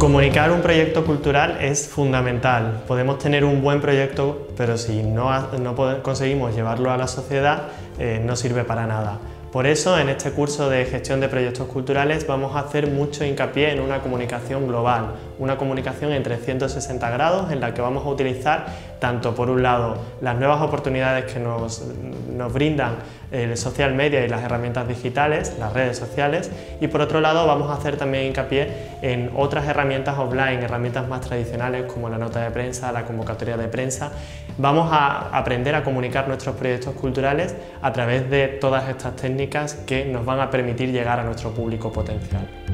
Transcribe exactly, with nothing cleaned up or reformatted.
Comunicar un proyecto cultural es fundamental. Podemos tener un buen proyecto, pero si no, no conseguimos llevarlo a la sociedad, eh, no sirve para nada. Por eso, en este curso de gestión de proyectos culturales vamos a hacer mucho hincapié en una comunicación global, una comunicación en trescientos sesenta grados en la que vamos a utilizar tanto, por un lado, las nuevas oportunidades que nos, nos brindan el social media y las herramientas digitales, las redes sociales, y por otro lado vamos a hacer también hincapié en otras herramientas offline, herramientas más tradicionales como la nota de prensa, la convocatoria de prensa. Vamos a aprender a comunicar nuestros proyectos culturales a través de todas estas técnicas que nos van a permitir llegar a nuestro público potencial.